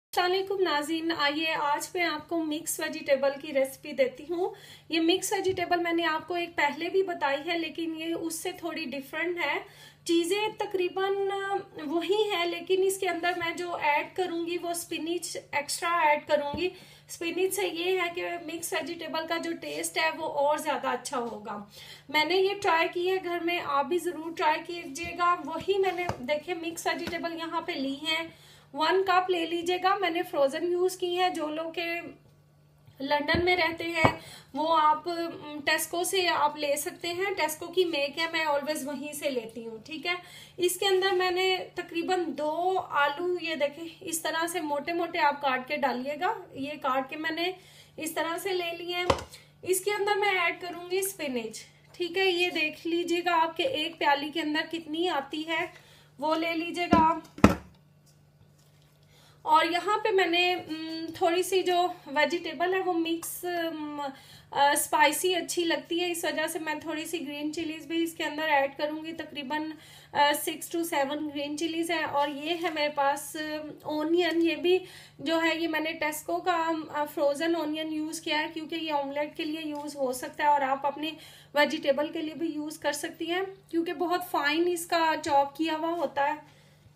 अस्सलामुअलैकुम नाज़रीन, आइए आज मैं आपको मिक्स वेजिटेबल की रेसिपी देती हूँ। ये मिक्स वेजिटेबल मैंने आपको एक पहले भी बताई है, लेकिन ये उससे थोड़ी डिफरेंट है। चीज़ें तकरीबन वही है, लेकिन इसके अंदर मैं जो ऐड करूँगी वो स्पिनिच एक्स्ट्रा ऐड करूँगी। स्पिनिच से ये है कि मिक्स वेजिटेबल का जो टेस्ट है वो और ज़्यादा अच्छा होगा। मैंने ये ट्राई की है घर में, आप भी ज़रूर ट्राई कीजिएगा। वही मैंने देखे मिक्स वेजिटेबल यहाँ पे ली हैं, 1 कप ले लीजिएगा। मैंने फ्रोजन यूज की है। जो लोग के लंदन में रहते हैं वो आप टेस्को से आप ले सकते हैं। टेस्को की मेक है, मैं ऑलवेज वहीं से लेती हूँ। ठीक है, इसके अंदर मैंने तकरीबन 2 आलू, ये देखें इस तरह से मोटे मोटे आप काट के डालिएगा। ये काट के मैंने इस तरह से ले लिए हैं। इसके अंदर मैं ऐड करूंगी स्पिनिच। ठीक है, ये देख लीजिएगा आपके एक प्याली के अंदर कितनी आती है, वो ले लीजिएगा आप। और यहाँ पे मैंने थोड़ी सी जो वेजिटेबल है वो मिक्स स्पाइसी अच्छी लगती है, इस वजह से मैं थोड़ी सी ग्रीन चिलीज भी इसके अंदर ऐड करूंगी। तकरीबन 6 to 7 ग्रीन चिलीज है। और ये है मेरे पास ओनियन। ये भी जो है ये मैंने टेस्को का फ्रोजन ओनियन यूज किया है, क्योंकि ये ऑमलेट के लिए यूज हो सकता है और आप अपने वेजिटेबल के लिए भी यूज कर सकती हैं, क्योंकि बहुत फाइन इसका चॉप किया हुआ होता है।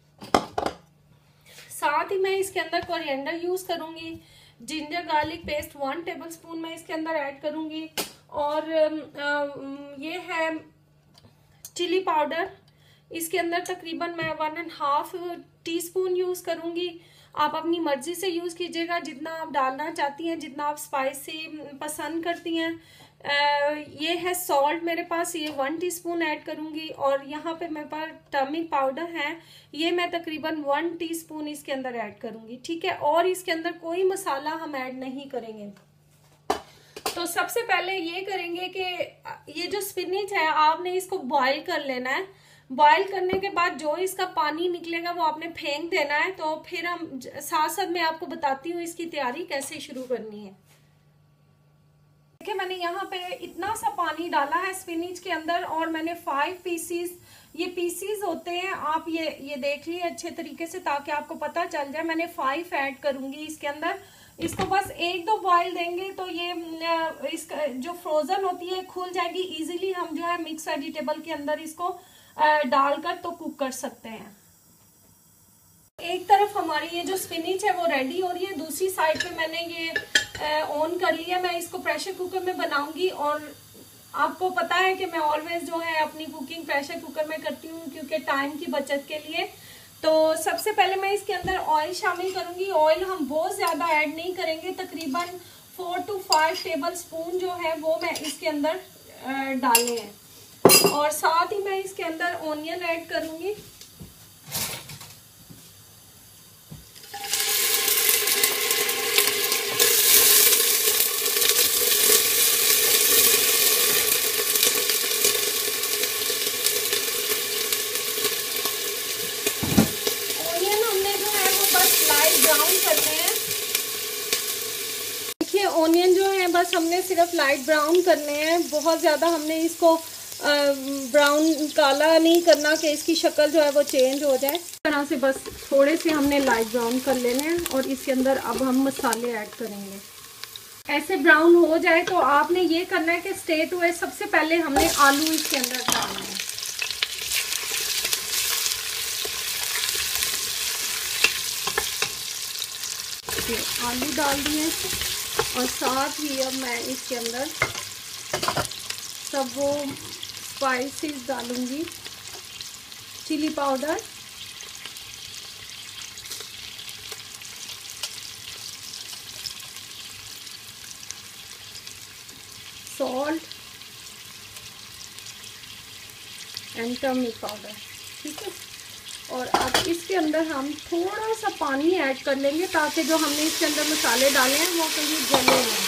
साथ ही मैं इसके अंदर कोरिएंडर यूज करूंगी। जिंजर गार्लिक पेस्ट 1 टेबलस्पून मैं इसके अंदर ऐड करूंगी। और ये है चिली पाउडर, इसके अंदर तकरीबन मैं 1.5 टीस्पून यूज करूंगी। आप अपनी मर्जी से यूज कीजिएगा, जितना आप डालना चाहती हैं, जितना आप स्पाइसी पसंद करती हैं। ये है सॉल्ट मेरे पास, ये 1 टीस्पून ऐड करूंगी। और यहाँ पे मेरे पास टर्मरिक पाउडर है, ये मैं तकरीबन 1 टीस्पून इसके अंदर ऐड करूंगी। ठीक है, और इसके अंदर कोई मसाला हम ऐड नहीं करेंगे। तो सबसे पहले ये करेंगे कि ये जो स्पिनिच है आपने इसको बॉईल कर लेना है। बॉईल करने के बाद जो इसका पानी निकलेगा वो आपने फेंक देना है। तो फिर हम साथ साथ मैं आपको बताती हूँ इसकी तैयारी कैसे शुरू करनी है। देखिए, मैंने यहाँ पे इतना सा पानी डाला है स्पिनिच के अंदर, और मैंने 5 पीसीस, ये पीसीस होते हैं, आप ये देख लिए अच्छे तरीके से ताकि आपको पता चल जाए। मैंने 5 ऐड करूंगी इसके अंदर। इसको बस 1-2 बॉईल देंगे तो ये इसका जो फ्रोजन होती है खुल जाएगी इजीली। हम जो है मिक्स वेजिटेबल के अंदर इसको डालकर तो कुक कर सकते हैं। एक तरफ हमारी ये जो स्पिनिच है वो रेडी हो रही है, दूसरी साइड पे मैंने ये ऑन कर लिया। मैं इसको प्रेशर कुकर में बनाऊंगी, और आपको पता है कि मैं ऑलवेज जो है अपनी कुकिंग प्रेशर कुकर में करती हूँ, क्योंकि टाइम की बचत के लिए। तो सबसे पहले मैं इसके अंदर ऑयल शामिल करूंगी। ऑयल हम बहुत ज्यादा ऐड नहीं करेंगे, तकरीबन 4 to 5 टेबल स्पून जो है वो मैं इसके अंदर डालने हैं। और साथ ही मैं इसके अंदर ओनियन ऐड करूंगी। ओनियन जो है बस हमने सिर्फ लाइट ब्राउन करने हैं, बहुत ज़्यादा हमने इसको ब्राउन काला नहीं करना कि इसकी शक्ल जो है वो चेंज हो जाए। इस तरह से बस थोड़े से हमने लाइट ब्राउन कर लेने हैं, और इसके अंदर अब हम मसाले ऐड करेंगे। ऐसे ब्राउन हो जाए तो आपने ये करना है कि स्ट्रेट हुए सबसे पहले हमने आलू इसके अंदर डालना है। आलू डाल दिए, और साथ ही अब मैं इसके अंदर सब वो स्पाइसेस डालूंगी। Chilli powder, salt and turmeric powder. ठीक है, और अब इसके अंदर हम थोड़ा सा पानी ऐड कर लेंगे ताकि जो हमने इसके अंदर मसाले डाले हैं वो कहीं जले नहीं।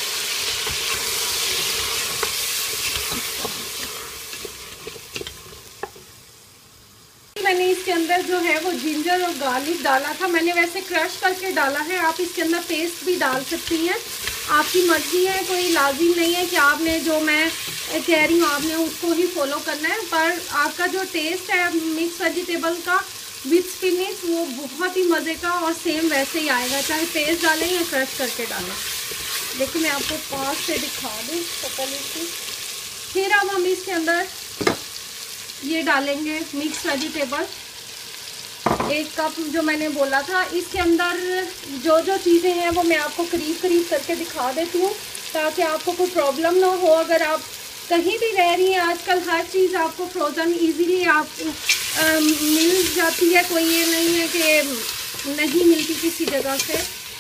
मैंने इसके अंदर जो है वो जिंजर और गार्लिक डाला था, मैंने वैसे क्रश करके डाला है। आप इसके अंदर पेस्ट भी डाल सकती हैं, आपकी मर्जी है, कोई लाजिम नहीं है कि आपने जो मैं कह रही हूँ आपने उसको ही फॉलो करना है। पर आपका जो टेस्ट है मिक्स वेजिटेबल का विथ स्पिनिच, वो बहुत ही मज़े का और सेम वैसे ही आएगा, चाहे पेस्ट डालें या क्रश करके डालें। देखिए मैं आपको पास से दिखा दूँ शक्ल इसकी। फिर अब हम इसके अंदर ये डालेंगे मिक्स वेजिटेबल, 1 कप जो मैंने बोला था। इसके अंदर जो जो चीज़ें हैं वो मैं आपको करीब करीब करके दिखा देती हूँ ताकि आपको कोई प्रॉब्लम ना हो। अगर आप कहीं भी रह रही हैं, आजकल हर चीज़ आपको फ्रोज़न इजीली आप मिल जाती है, कोई ये नहीं है कि नहीं मिलती किसी जगह से।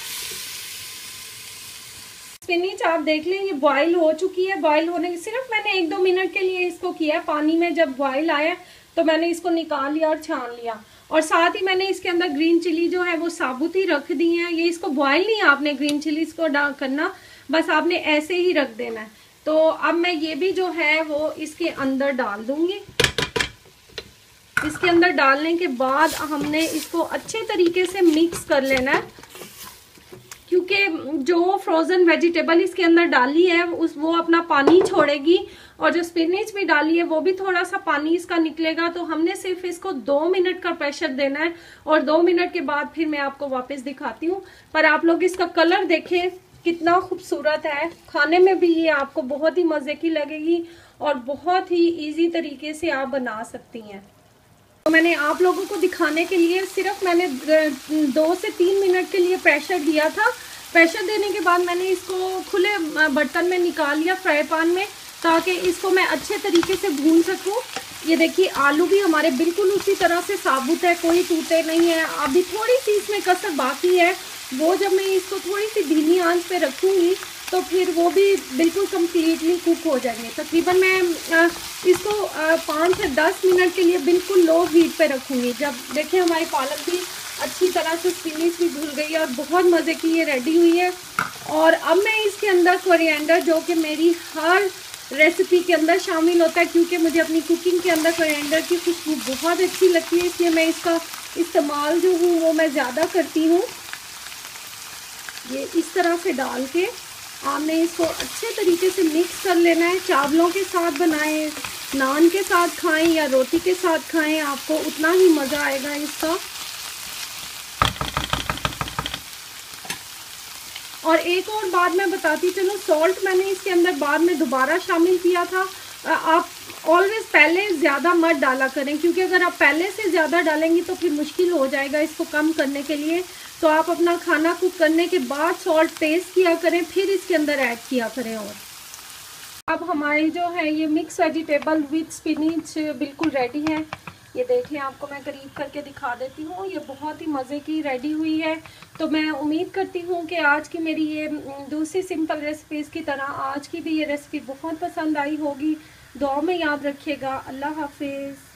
स्पिनिच आप देख लें ये बॉईल हो चुकी है। बॉईल होने की सिर्फ मैंने 1-2 मिनट के लिए इसको किया पानी में, जब बॉईल आया तो मैंने इसको निकाल लिया और छान लिया। और साथ ही मैंने इसके अंदर ग्रीन चिली जो है वो साबुत ही रख दी है। ये इसको बॉईल नहीं आपने ग्रीन चिलीज को करना, बस आपने ऐसे ही रख देना है। तो अब मैं ये भी जो है वो इसके अंदर डाल दूंगी। इसके अंदर डालने के बाद हमने इसको अच्छे तरीके से मिक्स कर लेना है, क्योंकि जो फ्रोजन वेजिटेबल इसके अंदर डाली है वो अपना पानी छोड़ेगी, और जो स्पिनिच भी डाली है वो भी थोड़ा सा पानी इसका निकलेगा। तो हमने सिर्फ इसको 2 मिनट का प्रेशर देना है, और 2 मिनट के बाद फिर मैं आपको वापस दिखाती हूँ। पर आप लोग इसका कलर देखें कितना खूबसूरत है, खाने में भी ये आपको बहुत ही मजे की लगेगी और बहुत ही इजी तरीके से आप बना सकती हैं। तो मैंने आप लोगों को दिखाने के लिए सिर्फ मैंने 2 से 3 मिनट के लिए प्रेशर दिया था। प्रेशर देने के बाद मैंने इसको खुले बर्तन में निकाल लिया, फ्राई पैन में, ताकि इसको मैं अच्छे तरीके से भून सकूं। ये देखिए आलू भी हमारे बिल्कुल उसी तरह से साबुत है, कोई टूटे नहीं है। अभी थोड़ी सी इसमें कसर बाकी है, वो जब मैं इसको थोड़ी सी धीमी आंच पे रखूंगी तो फिर वो भी बिल्कुल कम्प्लीटली कुक हो जाएंगे। तकरीबन मैं इसको 5 से 10 मिनट के लिए बिल्कुल लो हीट पे रखूंगी। जब देखिए हमारी पालक भी अच्छी तरह से स्पिनिच भी धुल गई है और बहुत मज़े की ये रेडी हुई है। और अब मैं इसके अंदर कोरिएंडर, जो कि मेरी हर रेसिपी के अंदर शामिल होता है, क्योंकि मुझे अपनी कुकिंग के अंदर कोरिएंडर की खुशबू बहुत अच्छी लगती है, इसलिए मैं इसका इस्तेमाल जो हूँ वो मैं ज़्यादा करती हूँ। ये इस तरह से डाल के आपने इसको अच्छे तरीके से मिक्स कर लेना है। चावलों के साथ बनाएं, नान के साथ खाएं या रोटी के साथ खाएं, आपको उतना ही मज़ा आएगा इसका। और एक और बात मैं बताती चलूँ, सॉल्ट मैंने इसके अंदर बाद में दोबारा शामिल किया था। आप ऑलवेज पहले ज़्यादा मत डाला करें, क्योंकि अगर आप पहले से ज़्यादा डालेंगी तो फिर मुश्किल हो जाएगा इसको कम करने के लिए। तो आप अपना खाना कुक करने के बाद सॉल्ट टेस्ट किया करें, फिर इसके अंदर ऐड किया करें। और अब हमारी जो है ये मिक्स वेजिटेबल विथ स्पिनिच बिल्कुल रेडी है। ये देखें, आपको मैं करीब करके दिखा देती हूँ, ये बहुत ही मज़े की रेडी हुई है। तो मैं उम्मीद करती हूँ कि आज की मेरी ये दूसरी सिंपल रेसिपीज़ की तरह आज की भी ये रेसिपी बहुत पसंद आई होगी। दुआ में याद रखिएगा। अल्लाह हाफिज़।